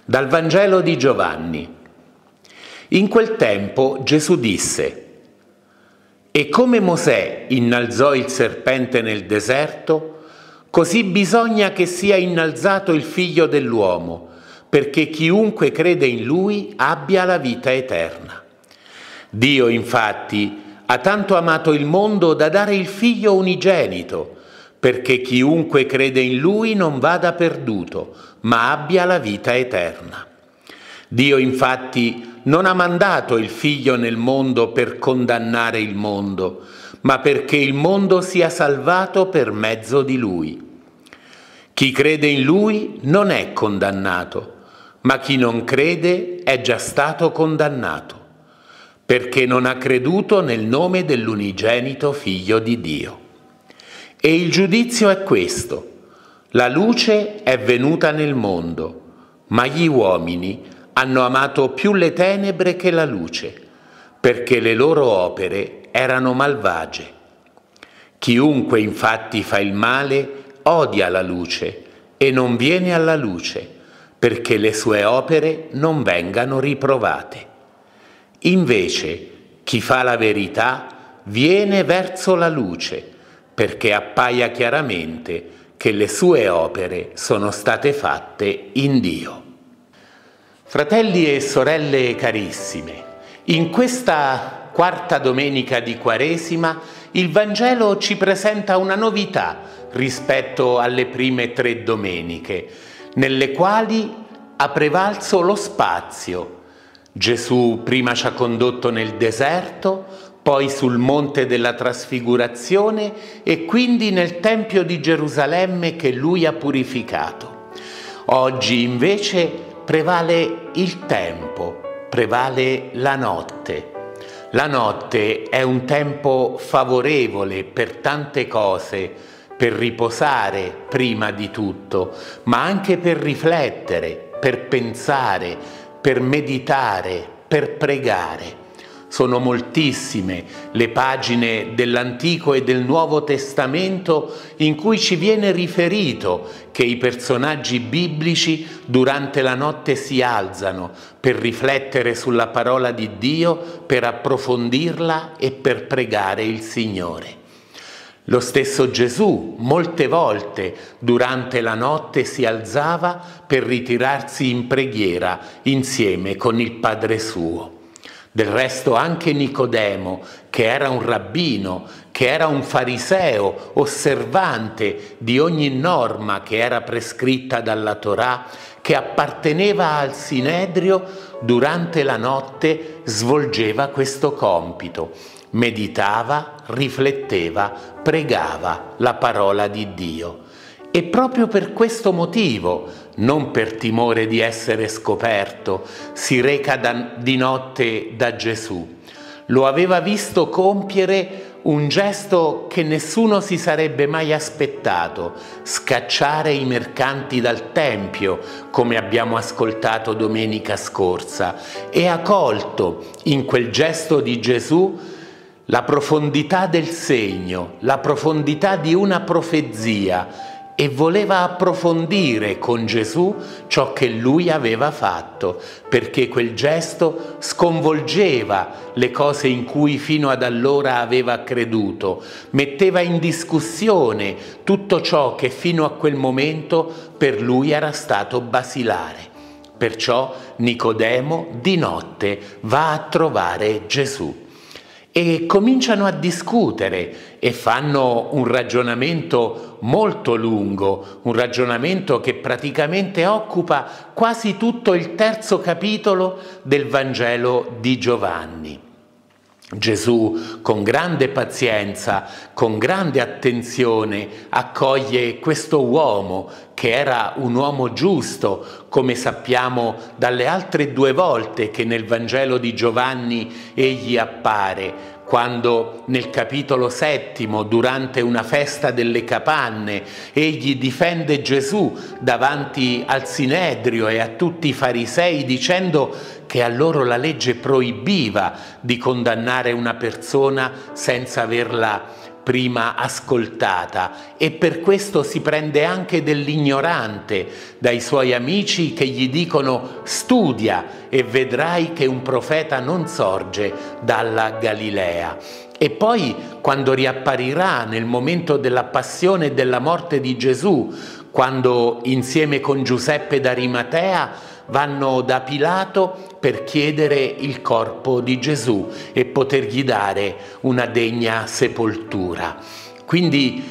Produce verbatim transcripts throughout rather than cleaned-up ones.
Dal Vangelo di Giovanni. In quel tempo Gesù disse: «E come Mosè innalzò il serpente nel deserto, così bisogna che sia innalzato il Figlio dell'uomo, perché chiunque crede in Lui abbia la vita eterna. Dio, infatti, ha tanto amato il mondo da dare il Figlio unigenito, perché chiunque crede in Lui non vada perduto, ma abbia la vita eterna. Dio, infatti, non ha mandato il Figlio nel mondo per condannare il mondo, ma perché il mondo sia salvato per mezzo di Lui. Chi crede in Lui non è condannato, ma chi non crede è già stato condannato, perché non ha creduto nel nome dell'unigenito Figlio di Dio. E il giudizio è questo: la luce è venuta nel mondo, ma gli uomini hanno amato più le tenebre che la luce, perché le loro opere erano malvagie. Chiunque infatti fa il male odia la luce e non viene alla luce, perché le sue opere non vengano riprovate. Invece, chi fa la verità viene verso la luce, perché appaia chiaramente che le sue opere sono state fatte in Dio». Fratelli e sorelle carissime, in questa quarta domenica di Quaresima il Vangelo ci presenta una novità rispetto alle prime tre domeniche, nelle quali ha prevalso lo spazio. Gesù prima ci ha condotto nel deserto, poi sul monte della trasfigurazione e quindi nel Tempio di Gerusalemme che Lui ha purificato. Oggi invece prevale il tempo, prevale la notte. La notte è un tempo favorevole per tante cose, per riposare prima di tutto, ma anche per riflettere, per pensare, per meditare, per pregare. Sono moltissime le pagine dell'Antico e del Nuovo Testamento in cui ci viene riferito che i personaggi biblici durante la notte si alzano per riflettere sulla parola di Dio, per approfondirla e per pregare il Signore. Lo stesso Gesù molte volte durante la notte si alzava per ritirarsi in preghiera insieme con il Padre suo. Del resto anche Nicodemo, che era un rabbino, che era un fariseo osservante di ogni norma che era prescritta dalla Torah, che apparteneva al Sinedrio, durante la notte svolgeva questo compito. Meditava, rifletteva, pregava la parola di Dio. E proprio per questo motivo, non per timore di essere scoperto, si reca da, di notte da Gesù. Lo aveva visto compiere un gesto che nessuno si sarebbe mai aspettato: scacciare i mercanti dal Tempio, come abbiamo ascoltato domenica scorsa, e ha colto in quel gesto di Gesù la profondità del segno, la profondità di una profezia, e voleva approfondire con Gesù ciò che lui aveva fatto, perché quel gesto sconvolgeva le cose in cui fino ad allora aveva creduto, metteva in discussione tutto ciò che fino a quel momento per lui era stato basilare. Perciò Nicodemo di notte va a trovare Gesù. E cominciano a discutere e fanno un ragionamento molto lungo, un ragionamento che praticamente occupa quasi tutto il terzo capitolo del Vangelo di Giovanni. Gesù, con grande pazienza, con grande attenzione, accoglie questo uomo che era un uomo giusto, come sappiamo dalle altre due volte che nel Vangelo di Giovanni egli appare, quando nel capitolo settimo, durante una festa delle capanne, egli difende Gesù davanti al Sinedrio e a tutti i farisei dicendo che a loro la legge proibiva di condannare una persona senza averla prima ascoltata, e per questo si prende anche dell'ignorante dai suoi amici che gli dicono: studia e vedrai che un profeta non sorge dalla Galilea. E poi, quando riapparirà nel momento della passione e della morte di Gesù, quando insieme con Giuseppe d'Arimatea vanno da Pilato per chiedere il corpo di Gesù e potergli dare una degna sepoltura. Quindi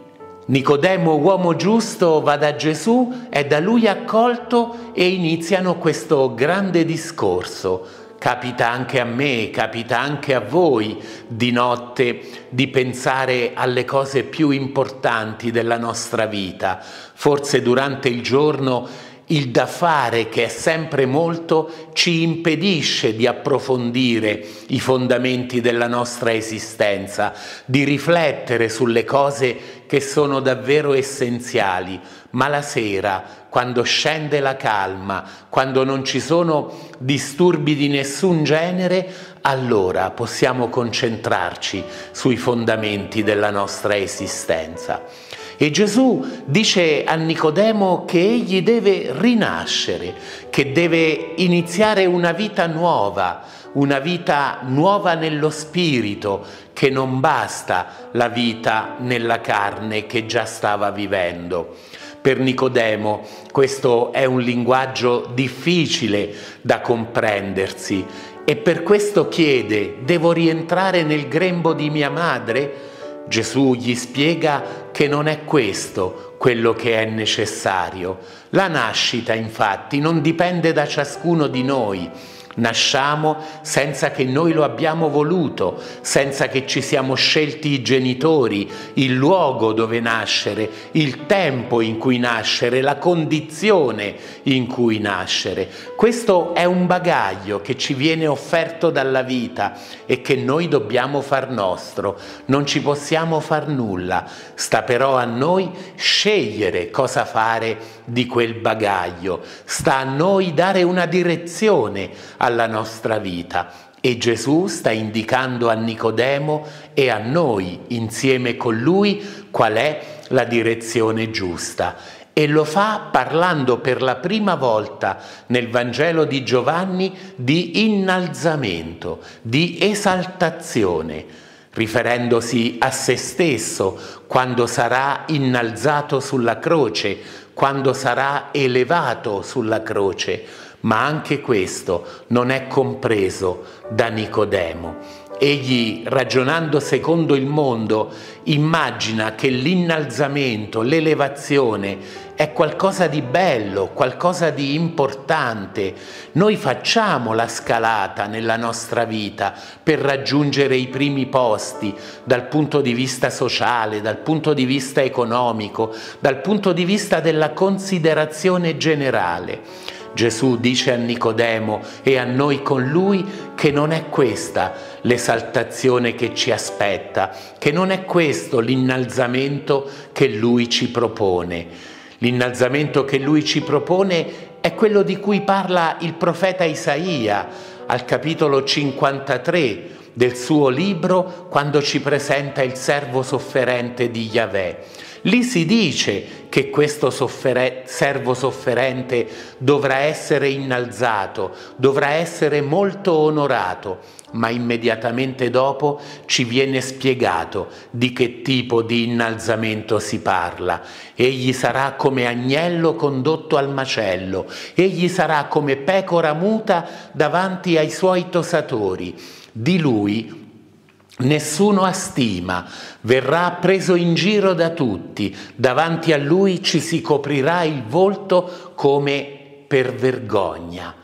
Nicodemo, uomo giusto, va da Gesù, è da lui accolto e iniziano questo grande discorso. Capita anche a me, capita anche a voi di notte di pensare alle cose più importanti della nostra vita. Forse durante il giorno il da fare, che è sempre molto, ci impedisce di approfondire i fondamenti della nostra esistenza, di riflettere sulle cose che sono davvero essenziali. Ma la sera, quando scende la calma, quando non ci sono disturbi di nessun genere, allora possiamo concentrarci sui fondamenti della nostra esistenza. E Gesù dice a Nicodemo che egli deve rinascere, che deve iniziare una vita nuova, una vita nuova nello spirito, che non basta la vita nella carne che già stava vivendo. Per Nicodemo questo è un linguaggio difficile da comprendersi e per questo chiede: devo rientrare nel grembo di mia madre? Gesù gli spiega che non è questo quello che è necessario. La nascita, infatti, non dipende da ciascuno di noi. Nasciamo senza che noi lo abbiamo voluto, senza che ci siamo scelti i genitori, il luogo dove nascere, il tempo in cui nascere, la condizione in cui nascere. Questo è un bagaglio che ci viene offerto dalla vita e che noi dobbiamo far nostro. Non ci possiamo far nulla, sta però a noi scegliere cosa fare di quel bagaglio, sta a noi dare una direzione alla nostra vita. E Gesù sta indicando a Nicodemo e a noi insieme con lui qual è la direzione giusta. E lo fa parlando per la prima volta nel Vangelo di Giovanni di innalzamento, di esaltazione, riferendosi a se stesso quando sarà innalzato sulla croce, quando sarà elevato sulla croce. Ma anche questo non è compreso da Nicodemo. Egli, ragionando secondo il mondo, immagina che l'innalzamento, l'elevazione è qualcosa di bello, qualcosa di importante. Noi facciamo la scalata nella nostra vita per raggiungere i primi posti dal punto di vista sociale, dal punto di vista economico, dal punto di vista della considerazione generale. Gesù dice a Nicodemo e a noi con lui che non è questa l'esaltazione che ci aspetta, che non è questo l'innalzamento che lui ci propone. L'innalzamento che lui ci propone è quello di cui parla il profeta Isaia al capitolo cinquantatré del suo libro, quando ci presenta il servo sofferente di Yahweh. Lì si dice che questo soffere- servo sofferente dovrà essere innalzato, dovrà essere molto onorato, ma immediatamente dopo ci viene spiegato di che tipo di innalzamento si parla. Egli sarà come agnello condotto al macello, egli sarà come pecora muta davanti ai suoi tosatori. Di lui nessuno ha stima, verrà preso in giro da tutti, davanti a lui ci si coprirà il volto come per vergogna.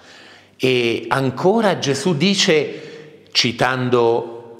E ancora Gesù dice, citando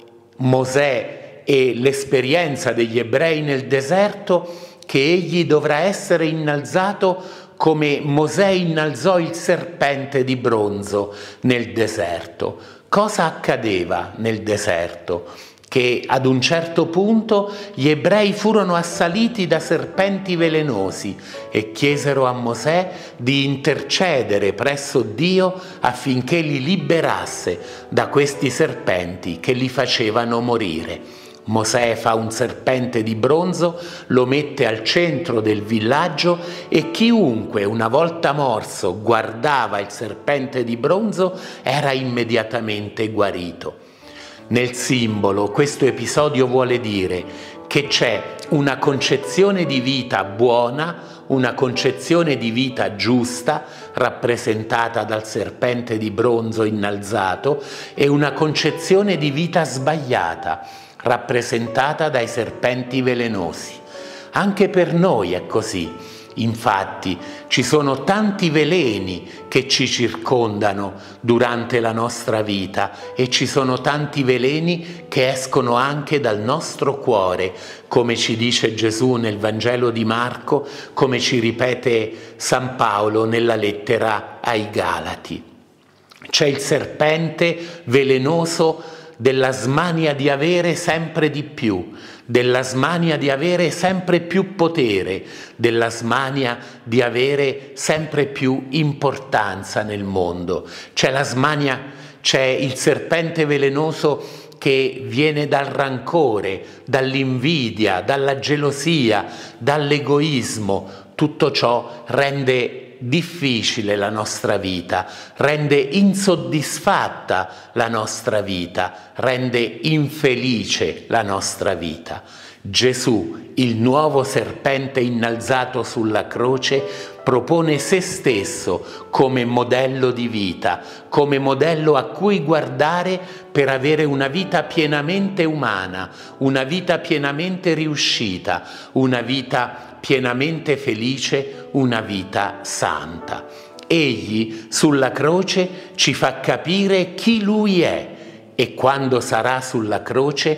Mosè e l'esperienza degli ebrei nel deserto, che egli dovrà essere innalzato come Mosè innalzò il serpente di bronzo nel deserto. Cosa accadeva nel deserto? Che ad un certo punto gli ebrei furono assaliti da serpenti velenosi e chiesero a Mosè di intercedere presso Dio affinché li liberasse da questi serpenti che li facevano morire. Mosè fa un serpente di bronzo, lo mette al centro del villaggio e chiunque una volta morso guardava il serpente di bronzo era immediatamente guarito. Nel simbolo questo episodio vuole dire che c'è una concezione di vita buona, una concezione di vita giusta, rappresentata dal serpente di bronzo innalzato, e una concezione di vita sbagliata, rappresentata dai serpenti velenosi. Anche per noi è così. Infatti ci sono tanti veleni che ci circondano durante la nostra vita e ci sono tanti veleni che escono anche dal nostro cuore, come ci dice Gesù nel Vangelo di Marco, come ci ripete San Paolo nella lettera ai Galati. C'è il serpente velenoso della smania di avere sempre di più, della smania di avere sempre più potere, della smania di avere sempre più importanza nel mondo. C'è la smania, c'è il serpente velenoso che viene dal rancore, dall'invidia, dalla gelosia, dall'egoismo. Tutto ciò rende difficile la nostra vita, rende insoddisfatta la nostra vita, rende infelice la nostra vita. Gesù, il nuovo serpente innalzato sulla croce, propone se stesso come modello di vita, come modello a cui guardare per avere una vita pienamente umana, una vita pienamente riuscita, una vita pienamente felice, una vita santa. Egli sulla croce ci fa capire chi Lui è e quando sarà sulla croce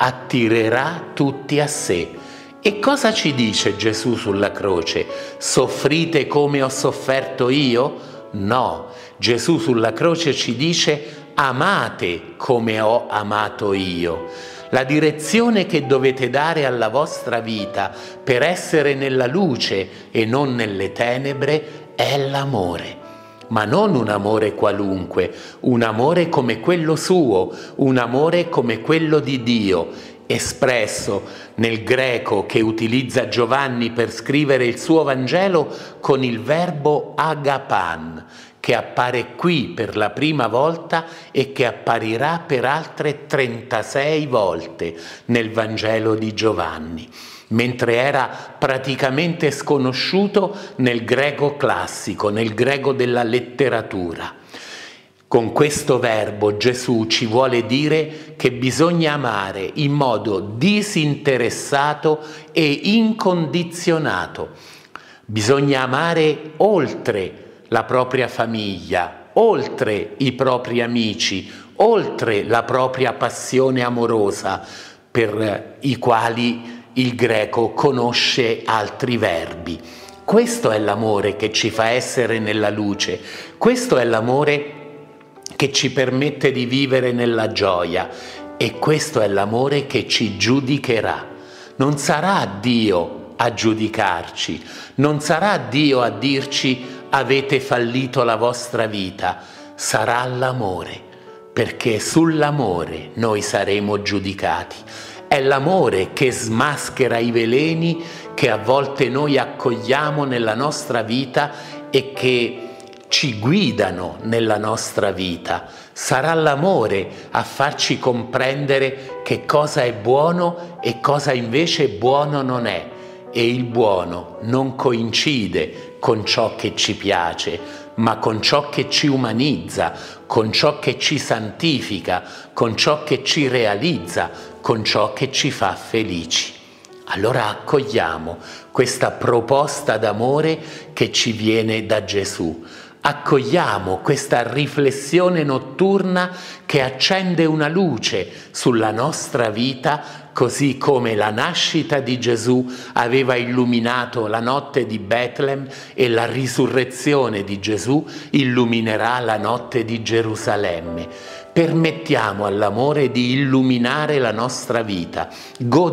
attirerà tutti a sé. E cosa ci dice Gesù sulla croce? Soffrite come ho sofferto io? No, Gesù sulla croce ci dice amate come ho amato io. La direzione che dovete dare alla vostra vita per essere nella luce e non nelle tenebre è l'amore. Ma non un amore qualunque, un amore come quello suo, un amore come quello di Dio, espresso nel greco che utilizza Giovanni per scrivere il suo Vangelo con il verbo agapan, che appare qui per la prima volta e che apparirà per altre trentasei volte nel Vangelo di Giovanni, mentre era praticamente sconosciuto nel greco classico, nel greco della letteratura. Con questo verbo Gesù ci vuole dire che bisogna amare in modo disinteressato e incondizionato. Bisogna amare oltre la propria famiglia, oltre i propri amici, oltre la propria passione amorosa, per i quali il greco conosce altri verbi. Questo è l'amore che ci fa essere nella luce, questo è l'amore che ci permette di vivere nella gioia e questo è l'amore che ci giudicherà. Non sarà Dio a giudicarci, non sarà Dio a dirci avete fallito la vostra vita, sarà l'amore, perché sull'amore noi saremo giudicati. È l'amore che smaschera i veleni che a volte noi accogliamo nella nostra vita e che ci guidano nella nostra vita. Sarà l'amore a farci comprendere che cosa è buono e cosa invece buono non è. E il buono non coincide con ciò che ci piace, ma con ciò che ci umanizza, con ciò che ci santifica, con ciò che ci realizza, con ciò che ci fa felici. Allora accogliamo questa proposta d'amore che ci viene da Gesù. Accogliamo questa riflessione notturna che accende una luce sulla nostra vita, così come la nascita di Gesù aveva illuminato la notte di Betlem e la risurrezione di Gesù illuminerà la notte di Gerusalemme. Permettiamo all'amore di illuminare la nostra vita,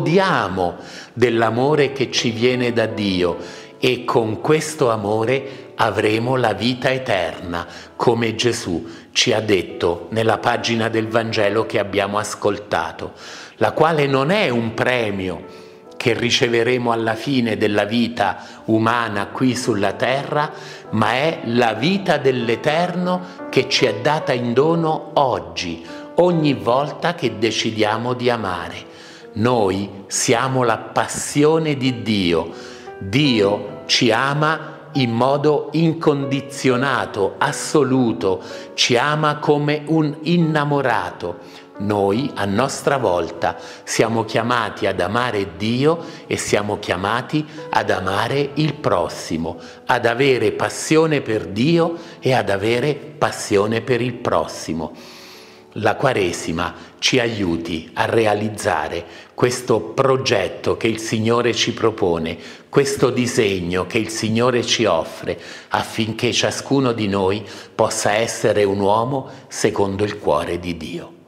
godiamo dell'amore che ci viene da Dio e con questo amore avremo la vita eterna, come Gesù ci ha detto nella pagina del Vangelo che abbiamo ascoltato, la quale non è un premio che riceveremo alla fine della vita umana qui sulla terra, ma è la vita dell'Eterno che ci è data in dono oggi, ogni volta che decidiamo di amare. Noi siamo la passione di Dio. Dio ci ama in modo incondizionato, assoluto, ci ama come un innamorato. Noi, a nostra volta, siamo chiamati ad amare Dio e siamo chiamati ad amare il prossimo, ad avere passione per Dio e ad avere passione per il prossimo. La Quaresima ci aiuti a realizzare questo progetto che il Signore ci propone, questo disegno che il Signore ci offre, affinché ciascuno di noi possa essere un uomo secondo il cuore di Dio.